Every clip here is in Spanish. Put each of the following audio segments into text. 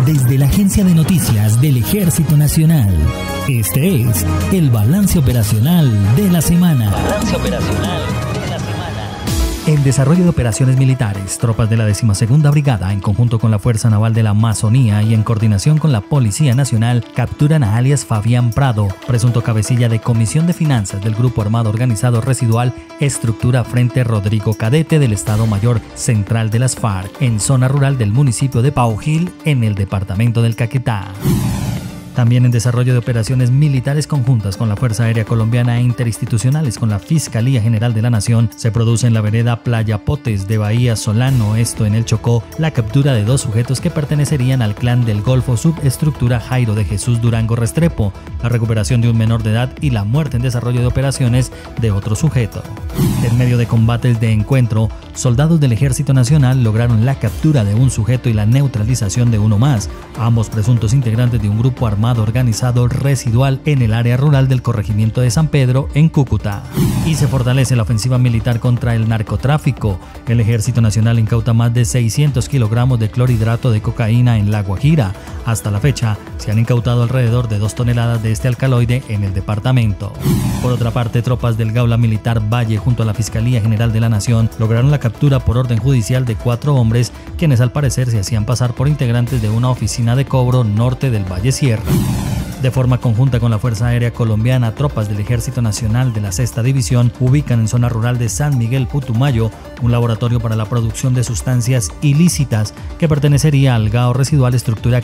Desde la Agencia de Noticias del Ejército Nacional, este es el Balance Operacional de la Semana. Balance Operacional de la Semana. En desarrollo de operaciones militares, tropas de la 12ª Brigada, en conjunto con la Fuerza Naval de la Amazonía y en coordinación con la Policía Nacional, capturan a alias Fabián Prado, presunto cabecilla de Comisión de Finanzas del Grupo Armado Organizado Residual Estructura Frente Rodrigo Cadete del Estado Mayor Central de las FARC, en zona rural del municipio de Paujil, en el departamento del Caquetá. También en desarrollo de operaciones militares conjuntas con la Fuerza Aérea Colombiana e interinstitucionales con la Fiscalía General de la Nación, se produce en la vereda Playa Potes de Bahía Solano, esto en el Chocó, la captura de 2 sujetos que pertenecerían al clan del Golfo Subestructura Jairo de Jesús Durango Restrepo, la recuperación de un menor de edad y la muerte en desarrollo de operaciones de otro sujeto. En medio de combates de encuentro, soldados del Ejército Nacional lograron la captura de un sujeto y la neutralización de uno más, ambos presuntos integrantes de un grupo armado organizado residual en el área rural del corregimiento de San Pedro, en Cúcuta. Y se fortalece la ofensiva militar contra el narcotráfico. El Ejército Nacional incauta más de 600 kilogramos de clorhidrato de cocaína en La Guajira. Hasta la fecha, se han incautado alrededor de 2 toneladas de este alcaloide en el departamento. Por otra parte, tropas del Gaula Militar Valle junto a la Fiscalía General de la Nación lograron la captura por orden judicial de 4 hombres, quienes al parecer se hacían pasar por integrantes de una oficina de cobro norte del Valle Sierra. De forma conjunta con la Fuerza Aérea Colombiana, tropas del Ejército Nacional de la 6ª División ubican en zona rural de San Miguel Putumayo un laboratorio para la producción de sustancias ilícitas que pertenecería al GAO Residual Estructura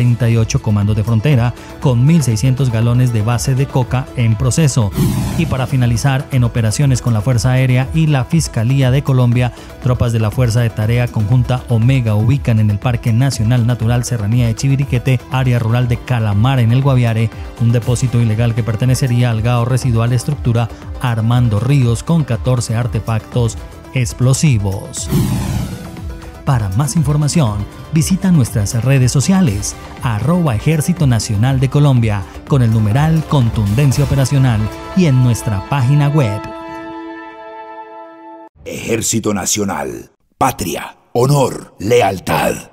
48 Comando de Frontera, con 1.600 galones de base de coca en proceso. Y para finalizar, en operaciones con la Fuerza Aérea y la Fiscalía de Colombia, tropas de la Fuerza de Tarea Conjunta Omega ubican en el Parque Nacional Natural Serranía de Chiviriquete, área rural de Calamar en el Guaviare, un depósito ilegal que pertenecería al GAO Residual Estructura Armando Ríos con 14 artefactos explosivos. Para más información, visita nuestras redes sociales, @Ejército Nacional de Colombia, con el numeral Contundencia Operacional, y en nuestra página web. Ejército Nacional, patria, honor, lealtad.